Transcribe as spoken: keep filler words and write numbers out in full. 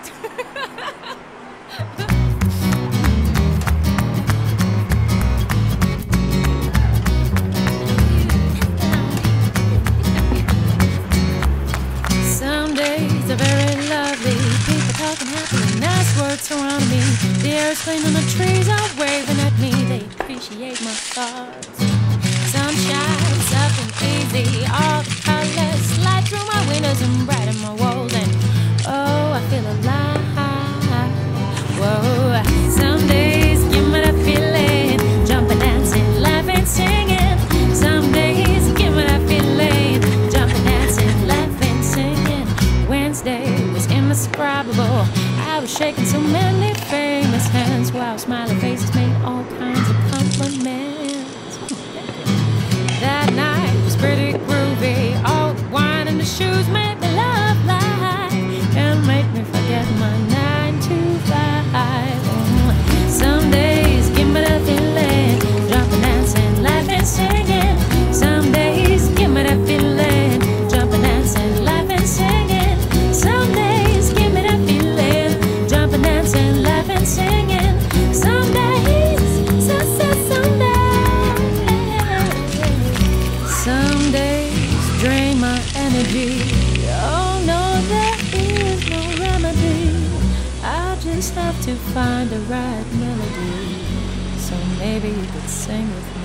Some days are very lovely, people talking happily, nice words surround me. The air is clean and the trees are waving at me, they appreciate my thoughts. Sunshine, something easy, all the colors slide through my windows and brighten my walls, and oh, I feel alive. Whoa, some days give me that feeling, jumping, dancing, laughing, singing. Some days give me that feeling, jumping, dancing, laughing, singing. Wednesday was indescribable, I was shaking so many famous hands, while smiling faces made all kinds of compliments. That night was pretty groovy, all the wine and the shoes made me love life and make me forget my nine to five. Some days give me that feeling, jumping, dancing, laughing, singing. Some days give me that feeling, jumping, dancing, laughing, singing. Some days give me that feeling, jumping, dancing, laughing, singing. Some days, so, so, some days. Some days drain my energy. Oh no, there is no remedy. I just have to find the right melody. So maybe you could sing with me.